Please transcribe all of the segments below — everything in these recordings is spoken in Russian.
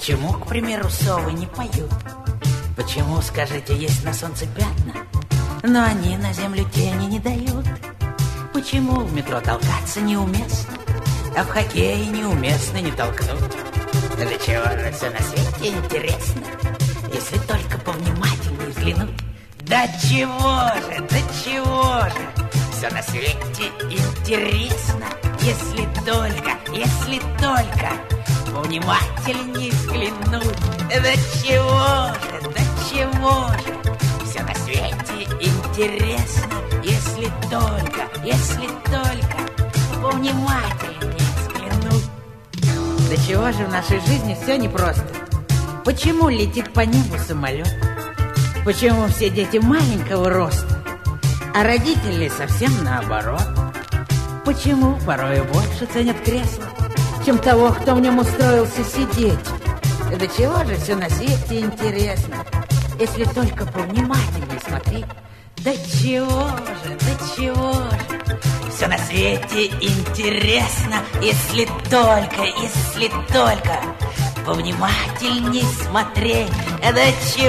Почему, к примеру, совы не поют? Почему, скажите, есть на солнце пятна, но они на землю тени не дают? Почему в метро толкаться неуместно, а в хоккее неуместно не толкнуть? Для чего же все на свете интересно, если только повнимательнее взглянуть? Да чего же, все на свете интересно, если только повнимательнее взглянуть. Да чего же, все на свете интересно, если только повнимательнее взглянуть. Да чего же в нашей жизни все непросто? Почему летит по небу самолет? Почему все дети маленького роста, а родители совсем наоборот? Почему порой больше ценят кресло, чем того, кто в нем устроился сидеть? Да чего же все на свете интересно, если только повнимательнее смотреть? Да чего же, все на свете интересно, если только повнимательней смотреть. Да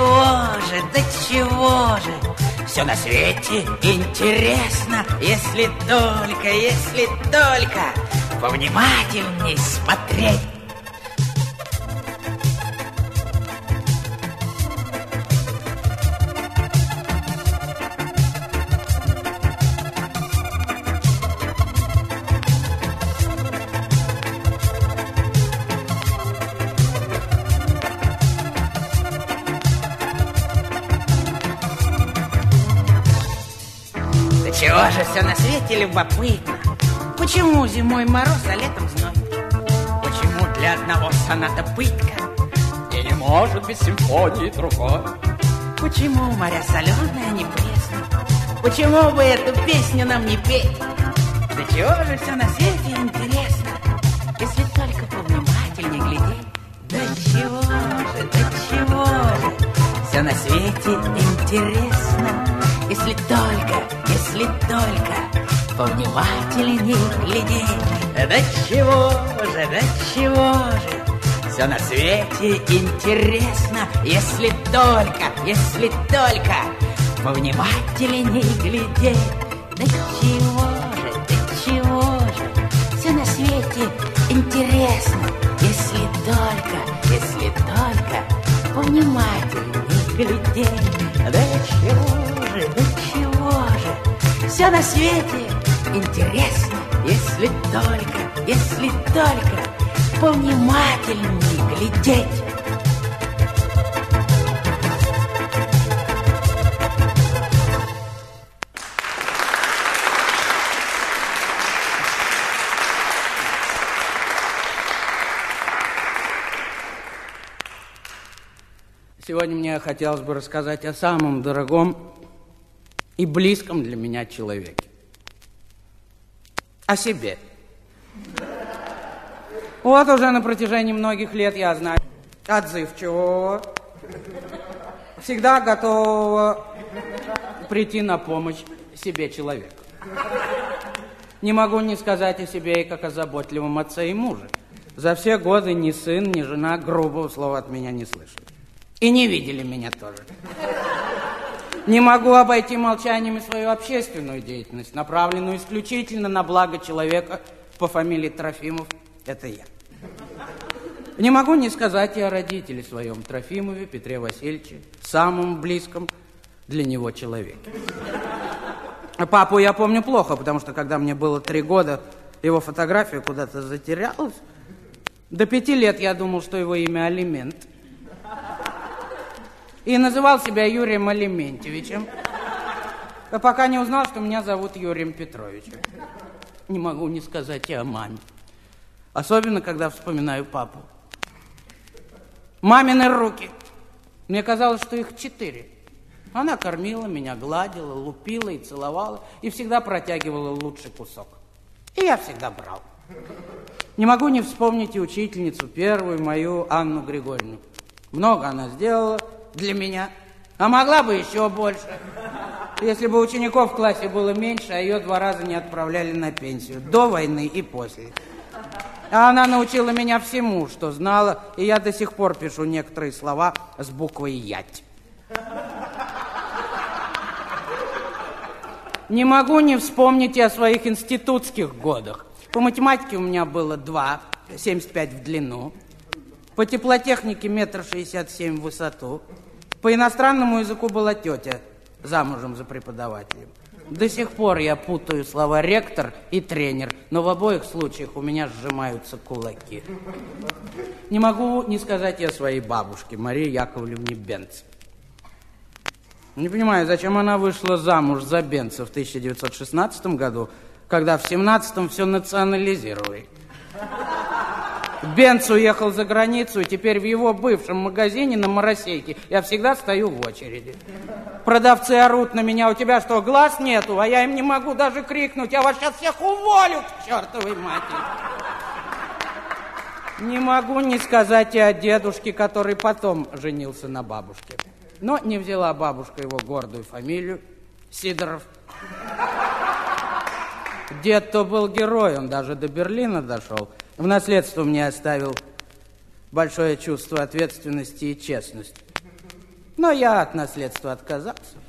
чего же, все на свете интересно, если только повнимательней смотреть. Чего же все на свете любопытно? Почему зимой мороз, а летом зной? Почему для одного соната пытка и не может без симфонии другой? Почему моря соленые, а не пресные? Почему бы эту песню нам не петь? Да чего же все на свете интересно, если только повнимательнее глядеть? Да чего же, все на свете интересно, если только повнимательней глядеть. Да чего же, все на свете интересно, если только повнимательней глядеть. Да чего же, все на свете интересно, если только повнимательней глядеть. Да чего же, все на свете интересно, если только повнимательней глядеть. Сегодня мне хотелось бы рассказать о самом дорогом и близком для меня человеке. О себе. Вот уже на протяжении многих лет я знаю отзывчивого, всегда готового прийти на помощь себе человека. Не могу не сказать о себе и как о заботливом отце и муже. За все годы ни сын, ни жена грубого слова от меня не слышали. И не видели меня тоже. Не могу обойти молчанием и свою общественную деятельность, направленную исключительно на благо человека по фамилии Трофимов. Это я. Не могу не сказать и о родителе своем, Трофимове Петре Васильевиче, самом близком для него человеке. Папу я помню плохо, потому что когда мне было 3 года, его фотография куда-то затерялась. До 5 лет я думал, что его имя Алимент. И называл себя Юрием Алиментьевичем, пока не узнал, что меня зовут Юрием Петровичем. Не могу не сказать и о маме. Особенно, когда вспоминаю папу. Мамины руки. Мне казалось, что их 4. Она кормила меня, гладила, лупила и целовала, и всегда протягивала лучший кусок. И я всегда брал. Не могу не вспомнить и учительницу первую, мою Анну Григорьевну. Много она сделала для меня, а могла бы еще больше, если бы учеников в классе было меньше, а ее 2 раза не отправляли на пенсию, до войны и после. А она научила меня всему, что знала, и я до сих пор пишу некоторые слова с буквой «ять». Не могу не вспомнить и о своих институтских годах. По математике у меня было 2, 75 в длину. По теплотехнике 1,67 м в высоту. По иностранному языку была тетя, замужем за преподавателем. До сих пор я путаю слова «ректор» и «тренер», но в обоих случаях у меня сжимаются кулаки. Не могу не сказать и о своей бабушке, Марии Яковлевне Бенц. Не понимаю, зачем она вышла замуж за Бенца в 1916 году, когда в 17-м все национализировали. Бенц уехал за границу, и теперь в его бывшем магазине на Моросейке я всегда стою в очереди. Продавцы орут на меня: у тебя что, глаз нету? А я им не могу даже крикнуть: я вас сейчас всех уволю к чертовой матери. Не могу не сказать и о дедушке, который потом женился на бабушке. Но не взяла бабушка его гордую фамилию Сидоров. Дед-то был герой, он даже до Берлина дошел. В наследство мне оставил большое чувство ответственности и честности. Но я от наследства отказался.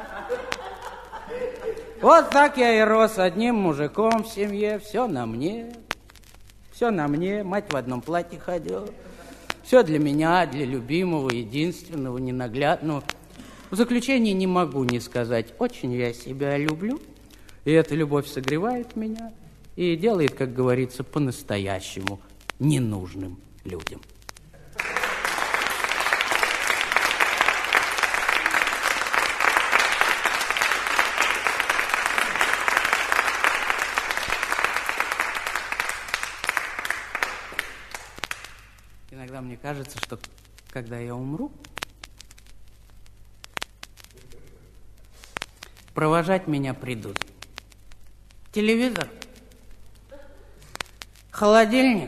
Вот так я и рос одним мужиком в семье. Все на мне. Все на мне. Мать в одном платье ходила. Все для меня, для любимого, единственного, ненаглядного. В заключение не могу не сказать: очень я себя люблю. И эта любовь согревает меня и делает, как говорится, по-настоящему ненужным людям. Иногда мне кажется, что когда я умру, провожать меня придут телевизор, холодильник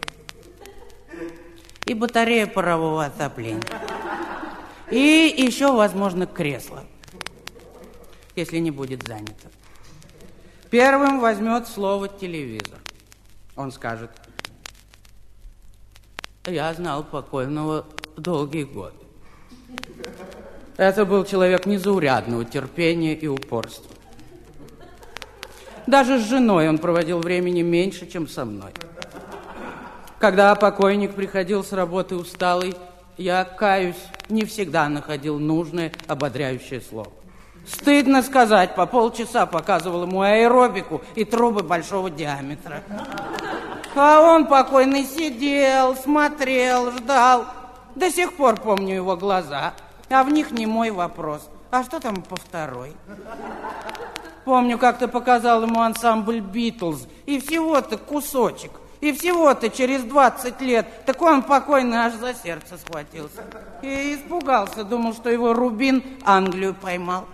и батарея парового отопления. И еще, возможно, кресло, если не будет занято. Первым возьмет слово телевизор. Он скажет: я знал покойного долгие годы. Это был человек незаурядного терпения и упорства. Даже с женой он проводил времени меньше, чем со мной. Когда покойник приходил с работы усталый, я, каюсь, не всегда находил нужное ободряющее слово. Стыдно сказать, по полчаса показывал ему аэробику и трубы большого диаметра. А он, покойный, сидел, смотрел, ждал. До сих пор помню его глаза, а в них не мой вопрос: а что там по второй? Помню, как-то показал ему ансамбль «Битлз», и всего-то кусочек, и всего-то через 20 лет. Так он, покойный, аж за сердце схватился. И испугался, думал, что его Рубин Англию поймал.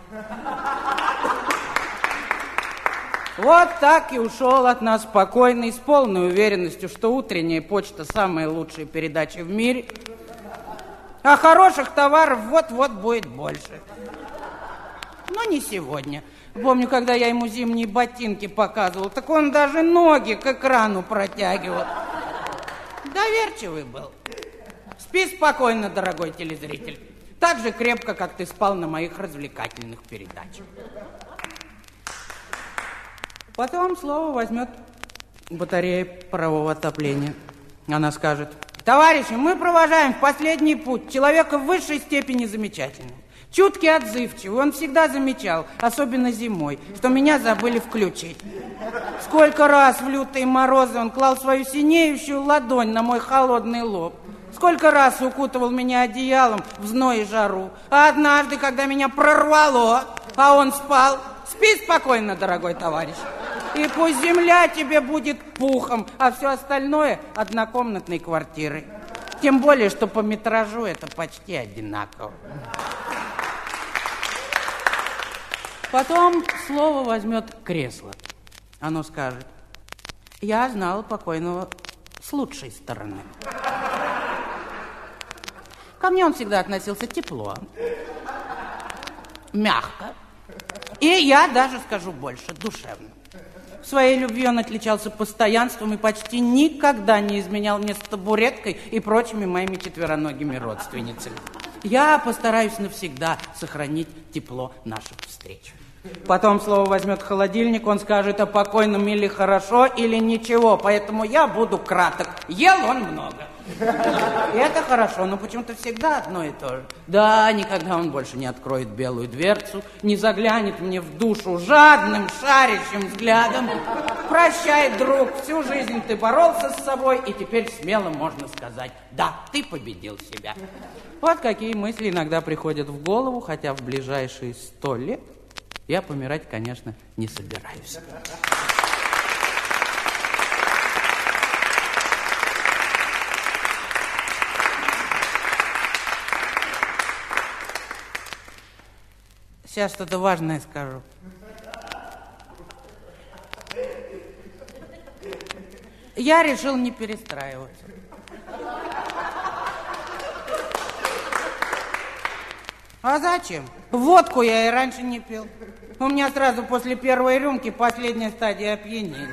Вот так и ушел от нас покойный, с полной уверенностью, что утренняя почта самая лучшая передача в мире, а хороших товаров вот-вот будет больше. Но не сегодня. Помню, когда я ему зимние ботинки показывал, так он даже ноги к экрану протягивал. Доверчивый был. Спи спокойно, дорогой телезритель. Так же крепко, как ты спал на моих развлекательных передачах. Потом слово возьмет батарея парового отопления. Она скажет: товарищи, мы провожаем в последний путь человека в высшей степени замечательного. Чуткий, отзывчивый, он всегда замечал, особенно зимой, что меня забыли включить. Сколько раз в лютые морозы он клал свою синеющую ладонь на мой холодный лоб. Сколько раз укутывал меня одеялом в зной и жару. А однажды, когда меня прорвало, а он спал: спи спокойно, дорогой товарищ. И пусть земля тебе будет пухом, а все остальное однокомнатной квартирой. Тем более, что по метражу это почти одинаково. Потом слово возьмет кресло. Оно скажет: я знал покойного с лучшей стороны. Ко мне он всегда относился тепло, мягко. И я даже скажу больше: душевно. В своей любви он отличался постоянством и почти никогда не изменял мне с табуреткой и прочими моими четвероногими родственницами. Я постараюсь навсегда сохранить тепло наших встреч. Потом слово возьмет холодильник, он скажет о покойном или хорошо, или ничего. Поэтому я буду краток. Ел он много. И это хорошо, но почему-то всегда одно и то же. Да, никогда он больше не откроет белую дверцу, не заглянет мне в душу жадным, шарящим взглядом. Прощай, друг, всю жизнь ты боролся с собой, и теперь смело можно сказать: да, ты победил себя. Вот какие мысли иногда приходят в голову, хотя в ближайшие 100 лет я помирать, конечно, не собираюсь. Сейчас что-то важное скажу. Я решил не перестраиваться. А зачем? Водку я и раньше не пил. У меня сразу после первой рюмки последняя стадия опьянения.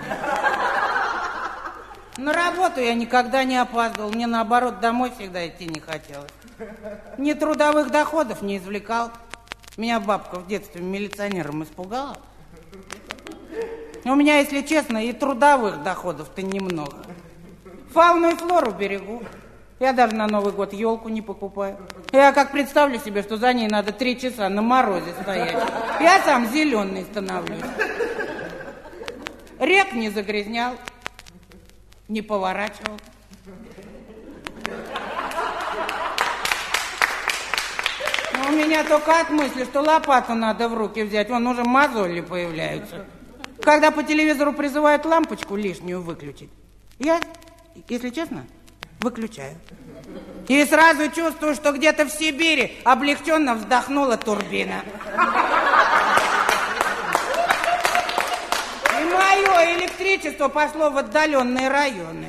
На работу я никогда не опаздывал. Мне, наоборот, домой всегда идти не хотелось. Ни трудовых доходов не извлекал. Меня бабка в детстве милиционером испугала. У меня, если честно, и трудовых доходов-то немного. Фауну и флору берегу. Я даже на Новый год елку не покупаю. Я как представлю себе, что за ней надо 3 часа на морозе стоять. Я сам зеленый становлюсь. Рек не загрязнял, не поворачивал. У меня только от мысли, что лопату надо в руки взять, вон уже мозоли появляются. Когда по телевизору призывают лампочку лишнюю выключить, я, если честно, выключаю. И сразу чувствую, что где-то в Сибири облегченно вздохнула турбина. И мое электричество пошло в отдаленные районы.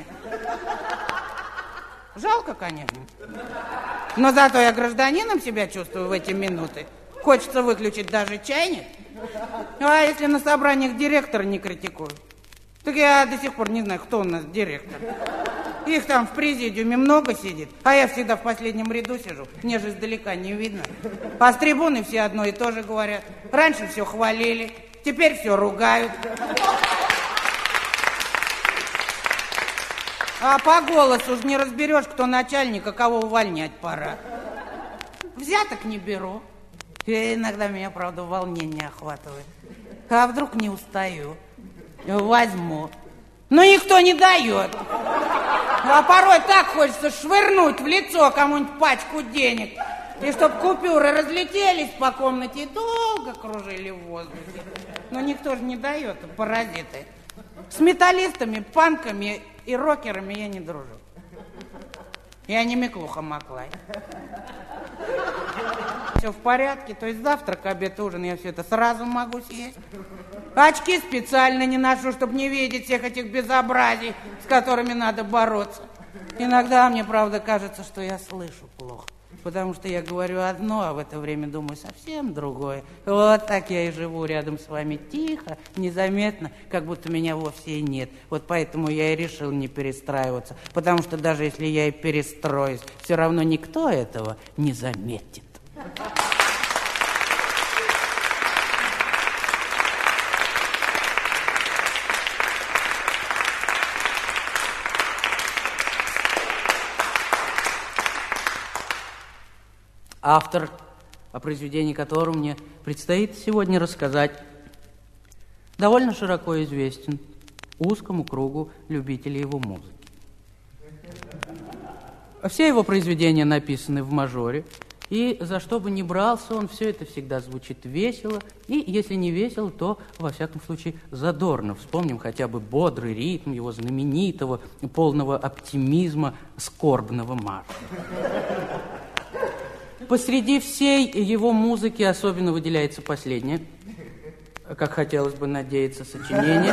Жалко, конечно. Но зато я гражданином себя чувствую в эти минуты. Хочется выключить даже чайник. А если на собраниях директора не критикуют? Так я до сих пор не знаю, кто у нас директор. Их там в президиуме много сидит, а я всегда в последнем ряду сижу. Мне же издалека не видно. А с трибуны все одно и то же говорят. Раньше все хвалили, теперь все ругают. А по голосу уж не разберешь, кто начальник, а кого увольнять пора. Взяток не беру. И иногда меня, правда, волнение охватывает. А вдруг не устаю? Возьму. Но никто не дает. А порой так хочется швырнуть в лицо кому-нибудь пачку денег. И чтоб купюры разлетелись по комнате и долго кружили в воздухе. Но никто же не дает, паразиты. С металлистами, панками и рокерами я не дружу. Я не Миклуха Маклай. Все в порядке, то есть завтрак, обед, ужин, я все это сразу могу съесть. Очки специально не ношу, чтобы не видеть всех этих безобразий, с которыми надо бороться. Иногда мне, правда, кажется, что я слышу плохо. Потому что я говорю одно, а в это время думаю совсем другое. Вот так я и живу рядом с вами тихо, незаметно, как будто меня вовсе и нет. Вот поэтому я и решил не перестраиваться. Потому что даже если я и перестроюсь, все равно никто этого не заметит. Автор, о произведении которого мне предстоит сегодня рассказать, довольно широко известен узкому кругу любителей его музыки. Все его произведения написаны в мажоре, и за что бы ни брался он, все это всегда звучит весело, и если не весело, то, во всяком случае, задорно. Вспомним хотя бы бодрый ритм его знаменитого, полного оптимизма скорбного марша. Посреди всей его музыки особенно выделяется последнее, как хотелось бы надеяться, сочинение.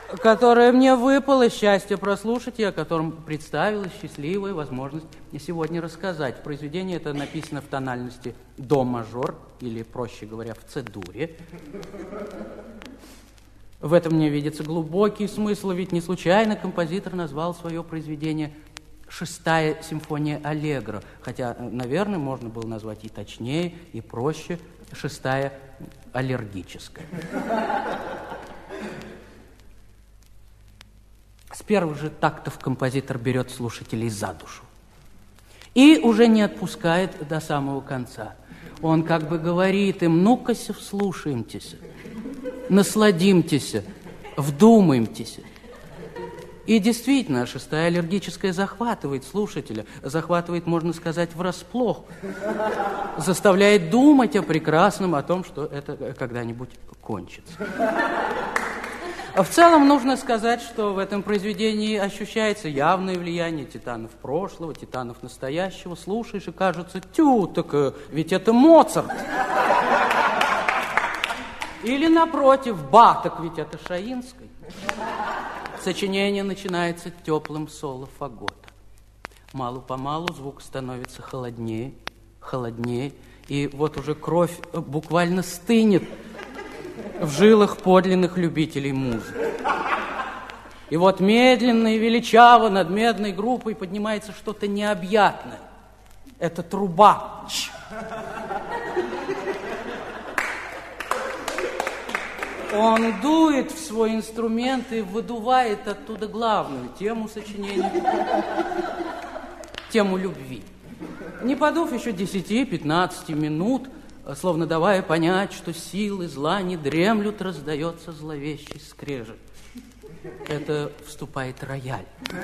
которое мне выпало счастье прослушать и о котором представилась счастливая возможность сегодня рассказать. Произведение это написано в тональности до мажор, или, проще говоря, в С-дуре. В этом мне видится глубокий смысл, ведь не случайно композитор назвал свое произведение «Шестая симфония Аллегро», хотя, наверное, можно было назвать и точнее, и проще «Шестая аллергическая». С первых же тактов композитор берет слушателей за душу и уже не отпускает до самого конца. Он как бы говорит им: ну-ка-ся, вслушаемтесь, насладимтесь, вдумаемтесь. И действительно, шестая аллергическая захватывает слушателя, захватывает, можно сказать, врасплох, заставляет думать о прекрасном, о том, что это когда-нибудь кончится. В целом нужно сказать, что в этом произведении ощущается явное влияние титанов прошлого, титанов настоящего. Слушаешь и кажется: тю, так ведь это Моцарт. Или напротив: ба, так ведь это Шаинский. Сочинение начинается теплым соло фагота. Мало-помалу звук становится холоднее, холоднее, и вот уже кровь буквально стынет в жилах подлинных любителей музыки. И вот медленно и величаво над медной группой поднимается что-то необъятное. Это труба. Он дует в свой инструмент и выдувает оттуда главную тему сочинения, тему любви. Не подув еще 10-15 минут, словно давая понять, что силы зла не дремлют, раздается зловещий скрежет. Это вступает рояль.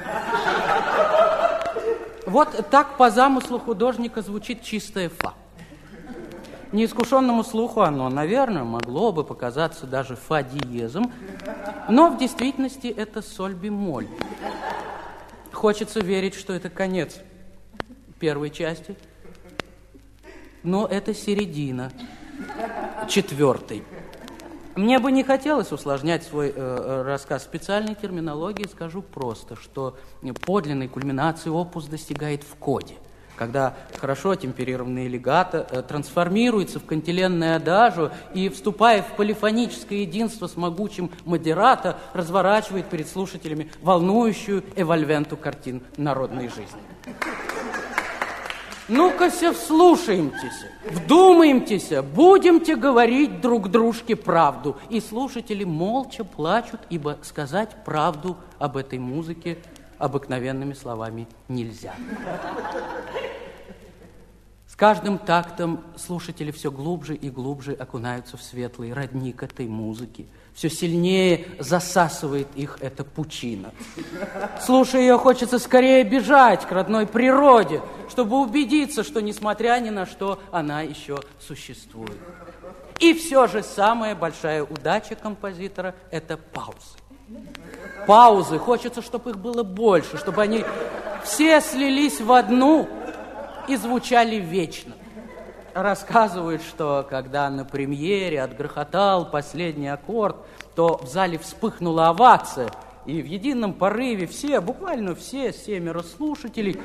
Вот так по замыслу художника звучит чистая фа. Неискушенному слуху оно, наверное, могло бы показаться даже фа диезом, но в действительности это соль бемоль. Хочется верить, что это конец первой части, но это середина четвертой. Мне бы не хотелось усложнять свой рассказ специальной терминологией, скажу просто, что подлинной кульминации опус достигает в коде, когда хорошо темперированный легато трансформируется в кантиленное адажио и, вступая в полифоническое единство с могучим модерато, разворачивает перед слушателями волнующую эвольвенту картин народной жизни. Ну-ка-ся, вслушаемтесь, вдумаемтесь, будемте говорить друг дружке правду. И слушатели молча плачут, ибо сказать правду об этой музыке обыкновенными словами нельзя. С каждым тактом слушатели все глубже и глубже окунаются в светлый родник этой музыки. Все сильнее засасывает их эта пучина. Слушая ее, хочется скорее бежать к родной природе, чтобы убедиться, что, несмотря ни на что, она еще существует. И все же самая большая удача композитора – это паузы. Паузы. Хочется, чтобы их было больше, чтобы они все слились в одну и звучали вечно. Рассказывают, что когда на премьере отгрохотал последний аккорд, то в зале вспыхнула овация, и в едином порыве все, буквально все 7 слушателей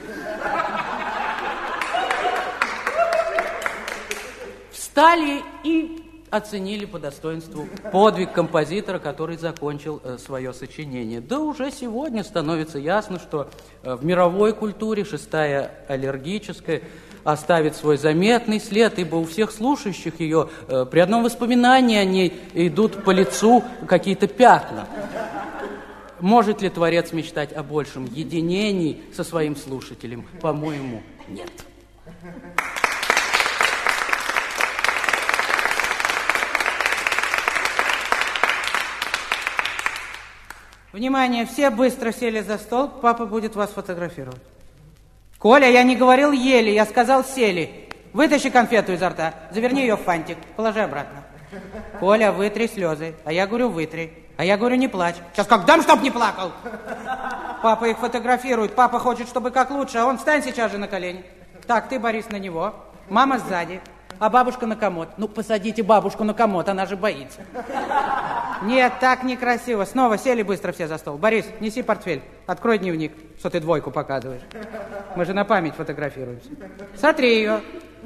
встали и оценили по достоинству подвиг композитора, который закончил свое сочинение. Да уже сегодня становится ясно, что в мировой культуре шестая аллергическая оставит свой заметный след, ибо у всех слушающих ее при одном воспоминании о ней идут по лицу какие-то пятна. Может ли творец мечтать о большем единении со своим слушателем? По-моему, нет. Внимание, все быстро сели за стол, папа будет вас фотографировать. Коля, я не говорил ели, я сказал сели. Вытащи конфету изо рта, заверни ее в фантик, положи обратно. Коля, вытри слезы, а я говорю вытри, а я говорю не плачь. Сейчас как дам, чтоб не плакал. Папа их фотографирует, папа хочет, чтобы как лучше, а он встань сейчас же на колени. Так, ты, Борис, на него, мама сзади. а бабушка на комод. Ну, посадите бабушку на комод, она же боится. Нет, так некрасиво. Снова сели быстро все за стол. Борис, неси портфель, открой дневник, что ты двойку показываешь. Мы же на память фотографируемся. Сотри ее.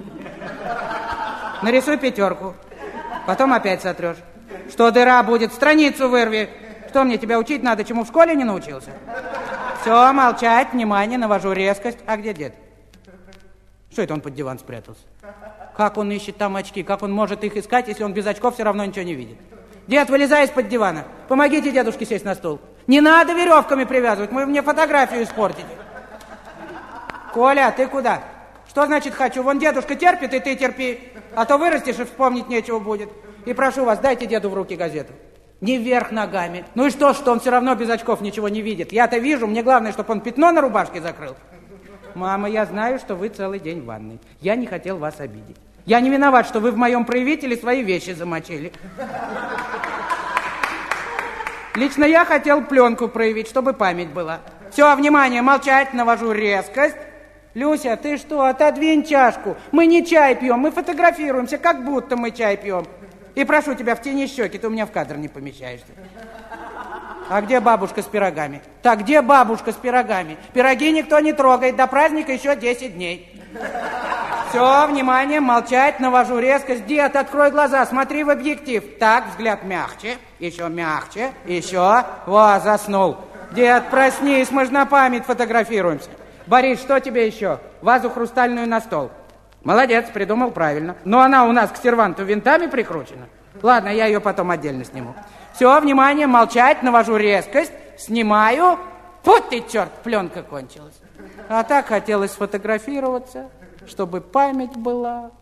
Нарисуй 5, потом опять сотрешь. Что дыра будет, страницу вырви. Что мне тебя учить надо, чему в школе не научился? Все, молчать, внимание, навожу резкость. А где дед? Что это он под диван спрятался? Как он ищет там очки? Как он может их искать, если он без очков все равно ничего не видит? Дед, вылезай из-под дивана. Помогите дедушке сесть на стул. Не надо веревками привязывать, вы мне фотографию испортите. Коля, ты куда? Что значит хочу? Вон дедушка терпит, и ты терпи. А то вырастешь, и вспомнить нечего будет. И прошу вас, дайте деду в руки газету. Не вверх ногами. Ну и что он все равно без очков ничего не видит? Я-то вижу, мне главное, чтобы он пятно на рубашке закрыл. Мама, я знаю, что вы целый день в ванной. Я не хотел вас обидеть. Я не виноват, что вы в моем проявителе свои вещи замочили. Лично я хотел пленку проявить, чтобы память была. Все, внимание, молчать, навожу резкость. Люся, ты что, отодвинь чашку. Мы не чай пьем, мы фотографируемся, как будто мы чай пьем. И прошу тебя, в тени щеки, ты у меня в кадр не помещаешься. А где бабушка с пирогами? Так, где бабушка с пирогами? Пироги никто не трогает, до праздника еще 10 дней. Все, внимание, молчать, навожу резкость. Дед, открой глаза, смотри в объектив. Так, взгляд мягче, еще. Во, заснул. Дед, проснись, мы же на память фотографируемся. Борис, что тебе еще? Вазу хрустальную на стол. Молодец, придумал правильно. Но она у нас к серванту винтами прикручена. Ладно, я ее потом отдельно сниму. Все, внимание, молчать, навожу резкость, снимаю. Фу ты, черт, пленка кончилась. А так хотелось сфотографироваться, чтобы память была.